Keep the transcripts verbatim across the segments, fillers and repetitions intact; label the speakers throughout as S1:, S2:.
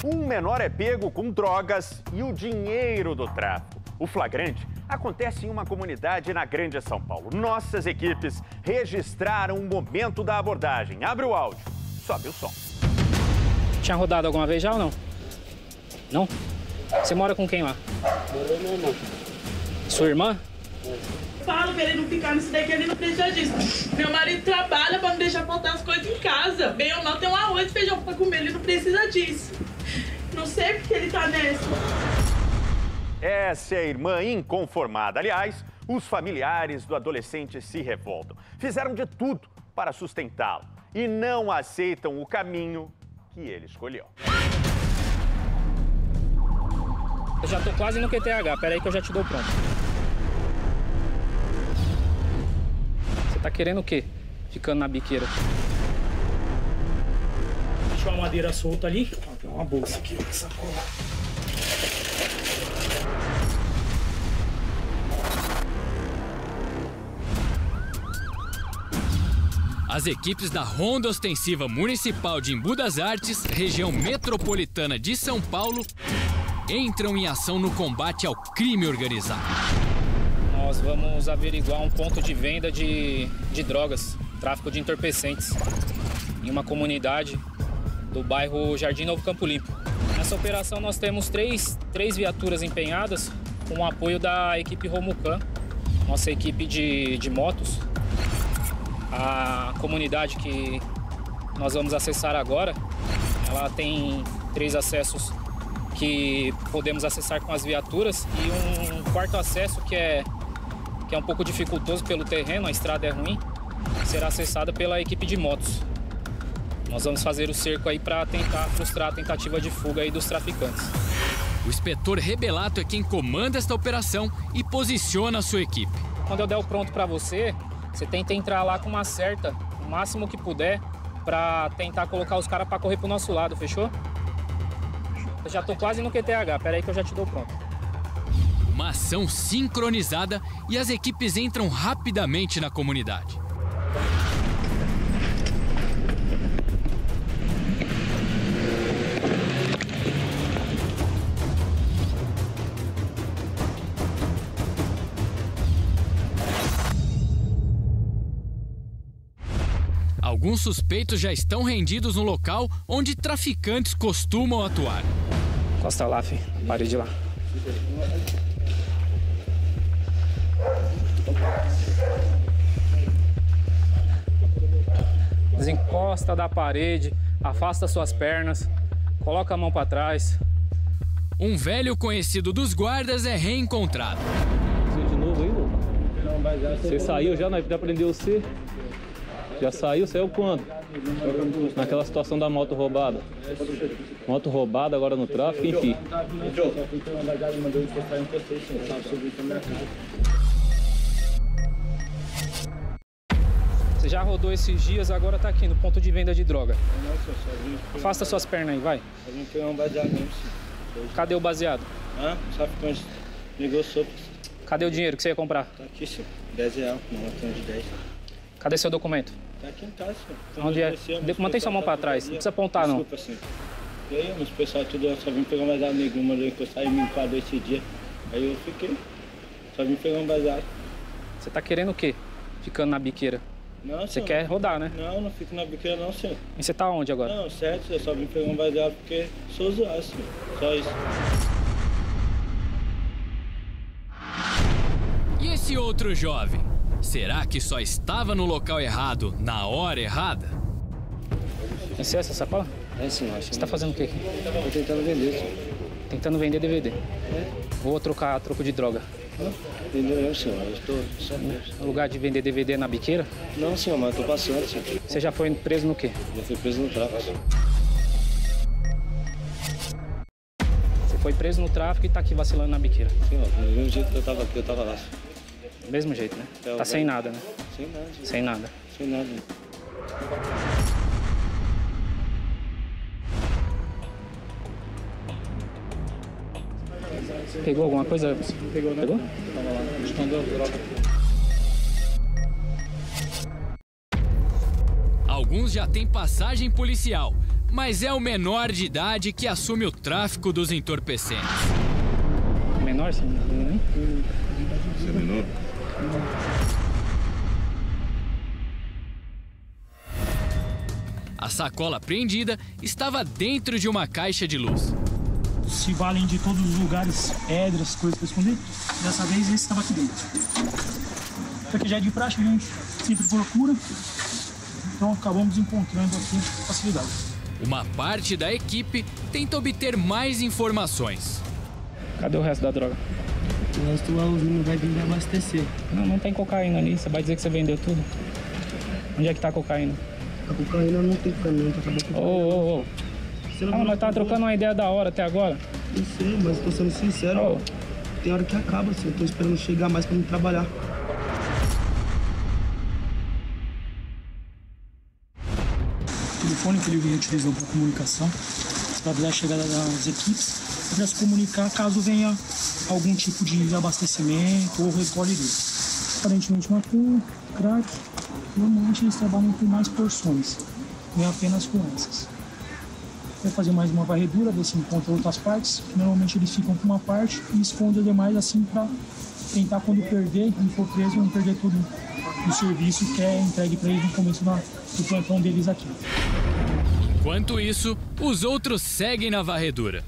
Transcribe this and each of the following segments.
S1: Um menor é pego com drogas e o dinheiro do tráfico. O flagrante acontece em uma comunidade na Grande São Paulo. Nossas equipes registraram o momento da abordagem. Abre o áudio, sobe o som.
S2: Tinha rodado alguma vez já ou não? Não? Você mora com quem lá?
S3: Morou minha irmã.
S2: Sua irmã?
S4: Falo pra ele não ficar nisso daqui, ele não precisa disso. Meu marido trabalha pra não deixar faltar as coisas em casa. Bem ou mal, tem um arroz e feijão pra comer, ele não precisa disso. Não sei porque ele tá nessa.
S1: Essa é a irmã inconformada. Aliás, os familiares do adolescente se revoltam. Fizeram de tudo para sustentá-lo e não aceitam o caminho que ele escolheu.
S2: Eu já tô quase no Q T H, pera aí que eu já te dou pronto. Você tá querendo o quê? Ficando na biqueira.
S5: Deixou uma madeira solta ali. Tem uma bolsa aqui, uma sacola.
S6: As equipes da Ronda Ostensiva Municipal de Embu das Artes, região metropolitana de São Paulo, entram em ação no combate ao crime organizado.
S2: Nós vamos averiguar um ponto de venda de, de drogas, tráfico de entorpecentes, em uma comunidade do bairro Jardim Novo Campo Limpo. Nessa operação nós temos três, três viaturas empenhadas com o apoio da equipe Romucan, nossa equipe de, de motos. A comunidade que nós vamos acessar agora, ela tem três acessos que podemos acessar com as viaturas e um quarto acesso que é, que é um pouco dificultoso pelo terreno, a estrada é ruim, será acessada pela equipe de motos. Nós vamos fazer o cerco aí para tentar frustrar a tentativa de fuga aí dos traficantes.
S6: O inspetor Rebelato é quem comanda esta operação e posiciona a sua equipe.
S2: Quando eu der o pronto para você, você tenta entrar lá com uma certa, o máximo que puder, para tentar colocar os caras para correr pro nosso lado, fechou? Eu já tô quase no Q T H, pera aí que eu já te dou pronto.
S6: Uma ação sincronizada e as equipes entram rapidamente na comunidade. Alguns suspeitos já estão rendidos no local onde traficantes costumam atuar.
S2: Encosta lá, filho. Parede lá. Desencosta da parede, afasta suas pernas, coloca a mão para trás.
S6: Um velho conhecido dos guardas é reencontrado.
S3: Você de novo aí, louco? Você saiu já, nós já prendeu você? Já saiu? Saiu quando? Naquela situação da moto roubada. Moto roubada agora no tráfico, enfim.
S2: Você já rodou esses dias, agora tá aqui no ponto de venda de droga. Afasta suas pernas aí, vai.
S3: Eu vim pegar um baseado mesmo, sim.
S2: Cadê o baseado?
S3: Hã? O traficante ligou sopa.
S2: Cadê o dinheiro que você ia comprar?
S3: Tá aqui, senhor. dez reais, uma latinha de dez.
S2: Cadê seu documento?
S3: Tá aqui em casa, senhor.
S2: Onde é? Mantém sua mão pra trás, não precisa apontar, não.
S3: Desculpa, senhor. E aí, mas o pessoal tudo, eu só vim pegar um baseado negro, mandou encostar e me enquadrou esse dia. Aí eu fiquei. Só vim pegar um baseado.
S2: Você tá querendo o quê? Ficando na biqueira?
S3: Não,
S2: Você
S3: senhor.
S2: quer rodar, né?
S3: Não, não fico na biqueira não, senhor.
S2: E você tá onde agora?
S3: Não, certo, eu só vim pegar um baseado porque sou usuário, senhor. Só isso.
S6: E esse outro jovem? Será que só estava no local errado, na hora errada?
S2: Esse é essa sacola?
S3: É, senhor.
S2: Você tá fazendo o quê aqui?
S3: Tô tentando vender, senhor.
S2: Tentando vender D V D.
S3: É?
S2: Vou trocar troco de droga.
S3: Entendeu, eu, senhor? Eu estou só preso.
S2: No lugar de vender D V D na biqueira?
S3: Não, senhor, mas eu tô passando, senhor.
S2: Você já foi preso no quê?
S3: Já fui preso no tráfico, senhor.
S2: Você foi preso no tráfico e tá aqui vacilando na biqueira.
S3: Senhor, do mesmo jeito que eu tava aqui, eu tava lá, senhor.
S2: Do mesmo jeito, né?
S3: É,
S2: Tá sem nada, né?
S3: Sem nada, senhor.
S2: Sem nada.
S3: Sem nada.
S2: Pegou alguma coisa?
S3: Pegou, né?
S2: Pegou?
S3: Tava lá, escondeu a droga.
S6: Alguns já têm passagem policial, mas é o menor de idade que assume o tráfico dos entorpecentes.
S2: Menor, sim, né?
S7: Você é menor?
S6: A sacola apreendida estava dentro de uma caixa de luz.
S5: Se valem de todos os lugares, pedras, coisas para esconder, dessa vez esse estava aqui dentro. Isso aqui já é de praxe, a gente sempre procura. Então acabamos encontrando aqui facilidade.
S6: Uma parte da equipe tenta obter mais informações.
S2: Cadê o resto da droga?
S8: O resto lá o Júnior vai vir abastecer.
S2: Não, não tem cocaína ali, você vai dizer que você vendeu tudo. Onde é que tá a cocaína?
S8: A cocaína não tem caminho, tá acabando com
S2: Ô, ô, ô. Ah, nós tava trocando uma ideia da hora até agora.
S8: Eu sei, mas tô sendo sincero.
S2: Oh.
S8: Tem hora que acaba, assim. Eu tô esperando chegar mais pra me trabalhar.
S5: O telefone que ele utilizou para comunicação, para dar a chegada das equipes, para se comunicar caso venha algum tipo de abastecimento ou recolhe dele. Aparentemente maconha, crack, normalmente eles trabalham com mais porções, não é apenas com essas. Vai fazer mais uma varredura, ver se encontra outras partes. Normalmente eles ficam com uma parte e escondem as demais assim para tentar, quando perder e for preso, não perder todo o serviço que é entregue para eles no começo da, do plantão deles aqui.
S6: Enquanto isso, os outros seguem na varredura.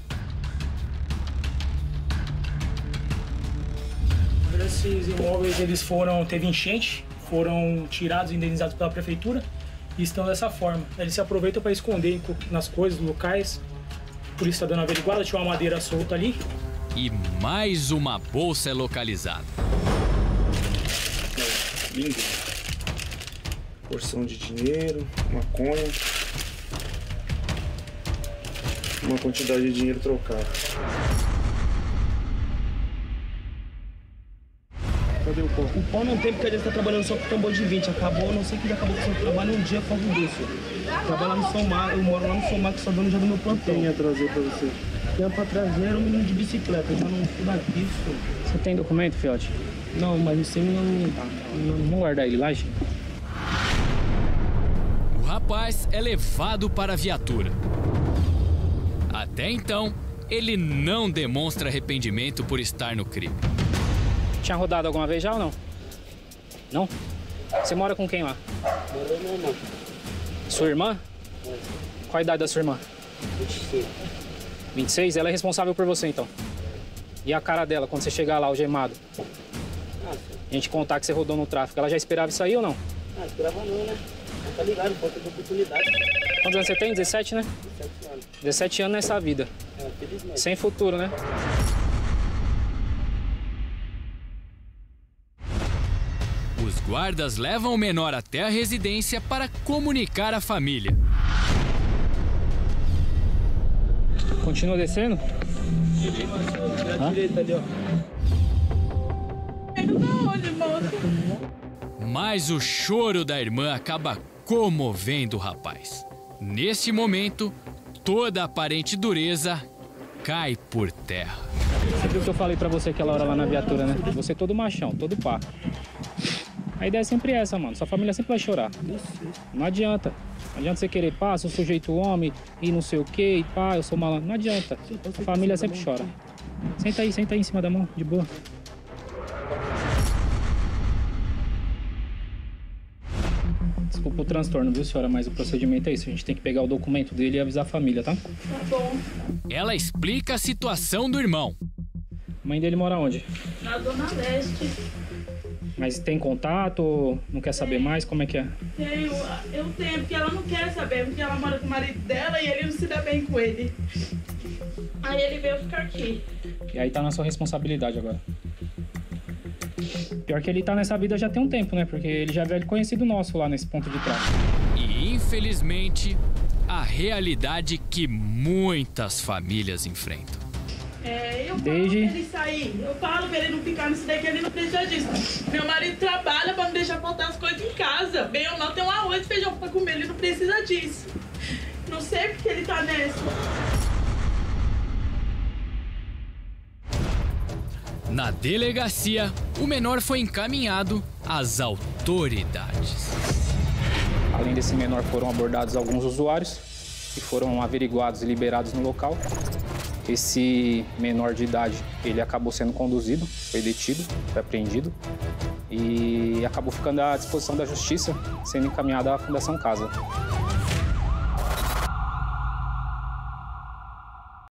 S5: Esses imóveis eles foram, teve enchente, foram tirados e indenizados pela prefeitura. E estão dessa forma. Eles se aproveitam para esconder nas coisas, locais. Por isso está dando averiguada, tinha uma madeira solta ali.
S6: E mais uma bolsa é localizada.
S7: Lindo. Porção de dinheiro, maconha. Uma quantidade de dinheiro trocado.
S8: Cadê o pó? O pó não tem porque a gente tá trabalhando só com tambor de vinte. Acabou, não sei que já acabou com o seu trabalho um dia por causa disso. Trabalho lá no São Mar, eu moro lá no São Mar, que só dono já do meu plantão.
S7: Quem ia trazer pra você?
S8: Quem é pra trazer era um menino de bicicleta, eu já não fui daqui, filho.
S2: Você tem documento, fiote?
S8: Não, mas esse menino não...
S2: Vamos guardar ele lá, gente.
S6: O rapaz é levado para a viatura. Até então, ele não demonstra arrependimento por estar no crime.
S2: Tinha rodado alguma vez já ou não? Não? Você mora com quem lá?
S8: Moro com minha irmã.
S2: Sua irmã?
S8: É.
S2: Qual a idade da sua irmã?
S8: vinte e seis.
S2: vinte e seis? Ela é responsável por você, então? E a cara dela, quando você chegar lá, algemado?
S8: Ah, sim.
S2: A gente contar que você rodou no tráfico, ela já esperava isso aí ou não?
S8: Ah, esperava não, né? Tá ligado, falta de oportunidade.
S2: Quantos anos você tem? dezessete, né?
S8: dezessete anos.
S2: dezessete anos nessa vida.
S8: É, felizmente.
S2: Sem futuro, né?
S6: Os guardas levam o menor até a residência para comunicar à família.
S2: Continua descendo?
S8: À direita ali, ó.
S4: Onde, moço?
S6: Mas o choro da irmã acaba comovendo o rapaz. Neste momento, toda a aparente dureza cai por terra.
S2: Você viu o que eu falei pra você aquela hora lá na viatura, né? Você é todo machão, todo pá. A ideia é sempre essa, mano. Sua família sempre vai chorar. Não adianta. Não adianta você querer, pá, sou sujeito homem e não sei o quê, e pá, eu sou malandro. Não adianta. A família sempre chora. Senta aí, senta aí em cima da mão, de boa. Desculpa o transtorno, viu, senhora? Mas o procedimento é isso. A gente tem que pegar o documento dele e avisar a família, tá?
S4: Tá bom.
S6: Ela explica a situação do irmão.
S2: A mãe dele mora onde?
S4: Na Zona Leste.
S2: Mas tem contato ou não quer saber mais? Como é que é?
S4: Tenho, eu tenho, porque ela não quer saber, porque ela mora com o marido dela e ele não se dá bem com ele. Aí ele veio ficar aqui.
S2: E aí tá na sua responsabilidade agora. Pior que ele tá nessa vida já tem um tempo, né? Porque ele já é velho conhecido nosso lá nesse ponto de tráfico.
S6: E, infelizmente, a realidade que muitas famílias enfrentam.
S4: É, eu falo
S2: Desde...
S4: pra ele sair, eu falo pra ele não ficar nisso daqui, ele não precisa disso. Meu marido trabalha pra não deixar faltar as coisas em casa. Bem ou mal, tem um arroz e feijão pra comer, ele não precisa disso. Não sei porque ele tá nessa.
S6: Na delegacia, o menor foi encaminhado às autoridades.
S2: Além desse menor, foram abordados alguns usuários que foram averiguados e liberados no local. Esse menor de idade, ele acabou sendo conduzido, foi detido, foi apreendido e acabou ficando à disposição da justiça, sendo encaminhado à Fundação Casa.